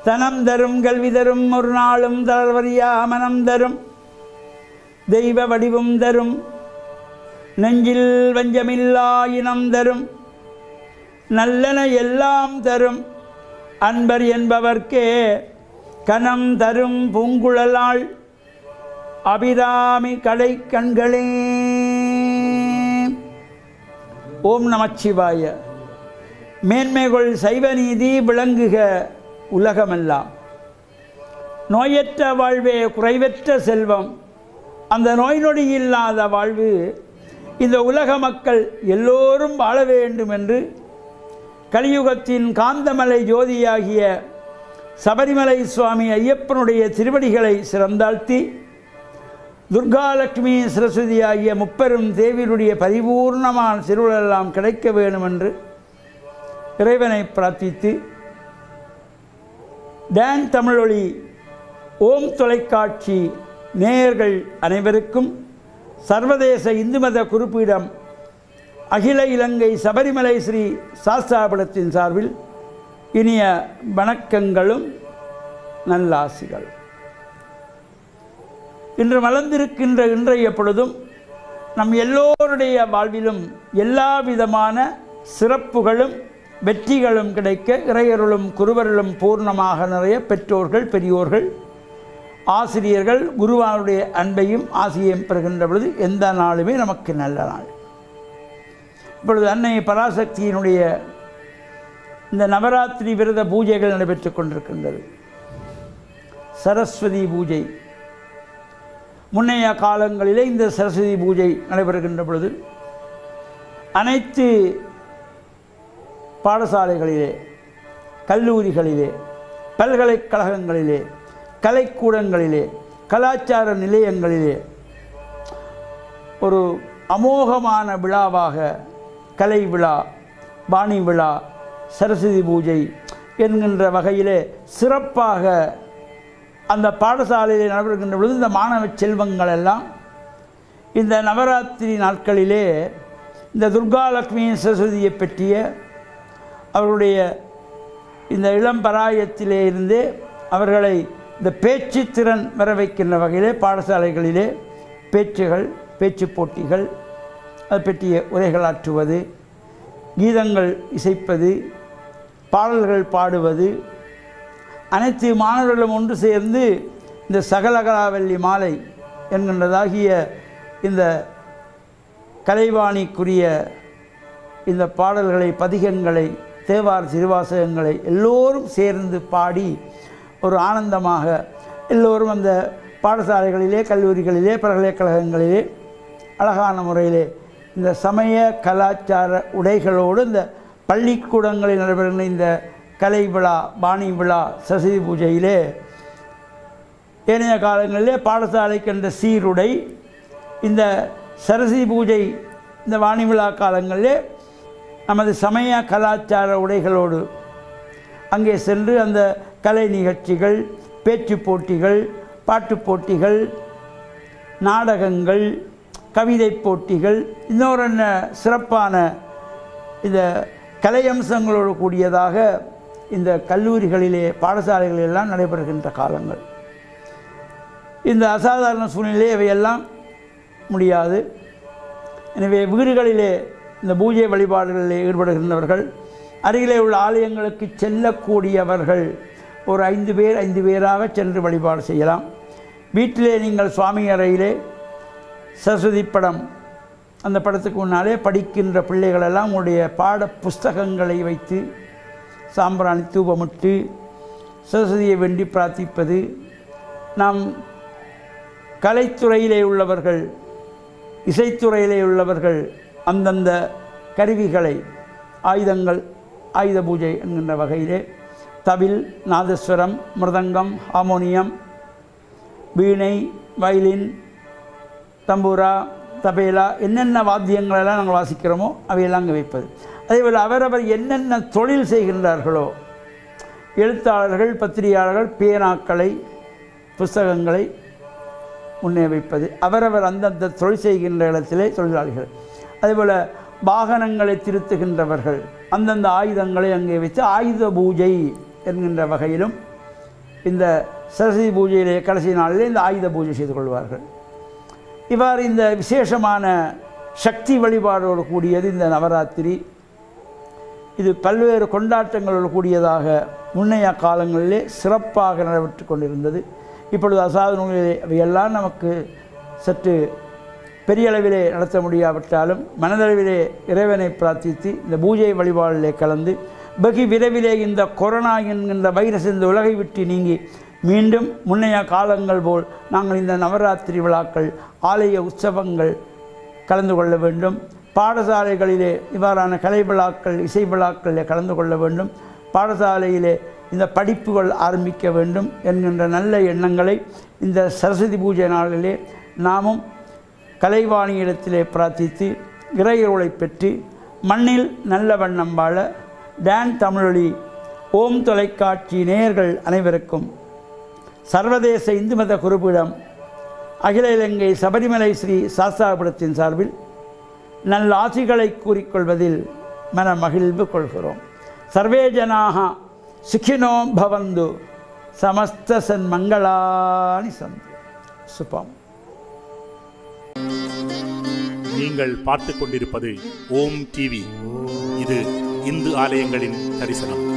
தனம் தரும் கல்வி தரும் ஒரு நாளும் தளர்வறியா மனம் தரும் தெய்வ வடிவும் தரும் நெஞ்சில் வஞ்சமில்லா இனம் தரும் நல்லன எல்லாம் தரும் அன்பர் என்பவர்க்கே கனம் தரும் பூங்குழலாள் அபிராமி கடை கண்களே. ஓம் நமச்சிவாய. மேன்மைகள் சைவ நீதி விளங்குக உலகமெல்லாம். நோயற்ற வாழ்வே குறைவற்ற செல்வம். அந்த நோய் நொடி இல்லாத வாழ்வு இந்த உலக மக்கள் எல்லோரும் வாழ வேண்டும் என்று கலியுகத்தின் காந்தமலை ஜோதியாகிய சபரிமலை சுவாமி ஐயப்பனுடைய திருவடிகளை சிறந்தாழ்த்தி துர்காலட்சுமி சரஸ்வதி ஆகிய முப்பெரும் தேவியருடைய பரிபூர்ணமான திருவிழெல்லாம் கிடைக்க வேண்டும் என்று இறைவனை பிரார்த்தித்து டான் தமிழொலி ஓம் தொலைக்காட்சி நேயர்கள் அனைவருக்கும் சர்வதேச இந்து மத குறிப்பீடம் அகில இலங்கை சபரிமலை ஸ்ரீ சாஸ்தாபுரத்தின் சார்பில் இனிய வணக்கங்களும் நல்லாசிகள். இன்று மலர்ந்திருக்கின்ற இன்றைய பொழுதும் நம் எல்லோருடைய வாழ்விலும் எல்லா விதமான சிறப்புகளும் வெற்றிகளும் கிடைக்க இறையருளும் குருவருளும் பூர்ணமாக நிறைய பெற்றோர்கள் பெரியோர்கள் ஆசிரியர்கள் குருவானுடைய அன்பையும் ஆசிரியையும் பெறுகின்ற பொழுது எந்த நாளுமே நமக்கு நல்ல நாள். இப்பொழுது அன்னை பராசக்தியினுடைய இந்த நவராத்திரி விரத பூஜைகள் நடைபெற்று கொண்டிருக்கின்றது. சரஸ்வதி பூஜை முன்னைய காலங்களிலே இந்த சரஸ்வதி பூஜை நடைபெறுகின்ற பொழுது அனைத்து பாடசாலைகளிலே கல்லூரிகளிலே பல்கலைக்கழகங்களிலே கலைக்கூடங்களிலே கலாச்சார நிலையங்களிலே ஒரு அமோகமான விழாவாக கலை விழா பாணி விழா சரஸ்வதி பூஜை என்கின்ற வகையிலே சிறப்பாக அந்த பாடசாலையில் நடைபெறுகின்ற பொழுது இந்த மாணவ செல்வங்கள் எல்லாம் இந்த நவராத்திரி நாட்களிலே இந்த துர்காலட்சுமி சரஸ்வதியை பற்றிய அவர்களுடைய இந்த இளம் பராயத்திலே இருந்து அவர்களை இந்த பேச்சு திறன் வர வைக்கின்ற வகையிலே பாடசாலைகளிலே பேச்சுகள் பேச்சு போட்டிகள் அதை பற்றிய உரைகளாற்றுவது கீதங்கள் இசைப்பது பாடல்கள் பாடுவது அனைத்து மாணவர்களும் ஒன்று சேர்ந்து இந்த சகலகலாவல்லி மாலை என்கின்றதாகிய இந்த கலைவாணிக்குரிய இந்த பாடல்களை பதிகங்களை தேவார் திருவாசகங்களை எல்லோரும் சேர்ந்து பாடி ஒரு ஆனந்தமாக எல்லோரும் அந்த பாடசாலைகளிலே கல்லூரிகளிலே பல்கலைக்கழகங்களிலே அழகான முறையிலே இந்த சமய கலாச்சார உடைகளோடு இந்த பள்ளிக்கூடங்களில் நடைபெறுகின்ற இந்த கலை விழா பாணி விழா சரஸ்வதி பூஜையிலே ஏனைய காலங்களிலே பாடசாலைக்கு என்ற சீருடை இந்த சரஸ்வதி பூஜை இந்த வாணி விழா காலங்களிலே நமது சமய கலாச்சார உடைகளோடு அங்கே சென்று அந்த கலை நிகழ்ச்சிகள் பேச்சு போட்டிகள் பாட்டு போட்டிகள் நாடகங்கள் கவிதை போட்டிகள் இன்னொரு சிறப்பான இந்த கலையம்சங்களோடு கூடியதாக இந்த கல்லூரிகளிலே பாடசாலைகளெல்லாம் நடைபெறுகின்ற காலங்கள். இந்த அசாதாரண சூழ்நிலை இவையெல்லாம் முடியாது. எனவே வீடுகளிலே இந்த பூஜை வழிபாடுகளிலே ஈடுபடுகின்றவர்கள் அருகிலே உள்ள ஆலயங்களுக்கு செல்லக்கூடியவர்கள் ஒரு 5 பேராக சென்று வழிபாடு செய்யலாம். வீட்டிலே நீங்கள் சுவாமி அறையிலே சரஸ்வதி படம் அந்த படத்துக்கு முன்னாலே படிக்கின்ற பிள்ளைகளெல்லாம் உங்களுடைய பாட புஸ்தகங்களை வைத்து சாம்பிராணி தூபமிட்டு சரஸ்வதியை வேண்டி பிரார்த்திப்பது. நாம் கலைத்துறையிலே உள்ளவர்கள் இசைத்துறையிலே உள்ளவர்கள் அந்தந்த கருவிகளை ஆயுதங்கள் ஆயுத பூஜை என்கின்ற வகையிலே தவில் நாதஸ்வரம் மிருதங்கம் ஹார்மோனியம் வீணை வயலின் தம்பூரா தபேலா என்னென்ன வாத்தியங்களெல்லாம் நாங்கள் வாசிக்கிறோமோ அவையெல்லாம் அங்கே வைப்பது. அதேபோல் அவரவர் என்னென்ன தொழில் செய்கின்றார்களோ எழுத்தாளர்கள் பத்திரிகையாளர்கள் பேனாக்களை புஸ்தகங்களை முன்னே வைப்பது. அவரவர் அந்தந்த தொழில் செய்கின்ற இடத்திலே தொழிலாளிகள். அதேபோல் வாகனங்களை திருத்துகின்றவர்கள் அந்தந்த ஆயுதங்களை அங்கே வைத்து ஆயுத பூஜை என்கின்ற வகையிலும் இந்த சரஸ்வதி பூஜையிலே கடைசி நாளிலே இந்த ஆயுத பூஜை செய்து கொள்வார்கள். இவ்வாறு இந்த விசேஷமான சக்தி வழிபாடோடு கூடியது இந்த நவராத்திரி. இது பல்வேறு கொண்டாட்டங்களோடு கூடியதாக முன்னைய காலங்களிலே சிறப்பாக நடைபெற்று கொண்டிருந்தது. இப்பொழுது அசாதனங்களிலே அவையெல்லாம் நமக்கு சற்று பெரிய அளவிலே நடத்த முடியாவிட்டாலும் மனதளவிலே இறைவனை பிரார்த்தித்து இந்த பூஜை வழிபாடிலே கலந்து வெகு விரைவிலே இந்த கொரோனா என்கின்ற வைரஸ் இந்த உலகை விட்டு நீங்கி மீண்டும் முன்னைய காலங்கள் போல் நாங்கள் இந்த நவராத்திரி விழாக்கள், ஆலய உற்சவங்கள் கலந்து கொள்ள வேண்டும். பாடசாலைகளிலே இவ்வாறான கலை விழாக்கள், இசை விழாக்களில் கலந்து கொள்ள வேண்டும். பாடசாலையிலே இந்த படிப்புகள் ஆரம்பிக்க வேண்டும் என்கின்ற நல்ல எண்ணங்களை இந்த சரஸ்வதி பூஜை நாளிலே நாமும் கலைவாணியிடத்திலே பிரார்த்தித்து இறையருளை பெற்று மண்ணில் நல்ல வண்ணம் வாழ டான் தமிழொலி ஓம் தொலைக்காட்சி நேயர்கள் அனைவருக்கும் சர்வதேச இந்து மத குருபீடம் அகில இலங்கை சபரிமலை ஸ்ரீ சாஸ்தாபுரத்தின் சார்பில் நல்ல ஆசிகளை கூறிக்கொள்வதில் மன மகிழ்வு கொள்கிறோம். சர்வே ஜனாக சுகினோ பவந்து சமஸ்த சன்மங்களானி சந்து. சுபம். நீங்கள் பார்த்து கொண்டிருப்பது ஓம் டிவி. இது இந்து ஆலயங்களின் தரிசனம்.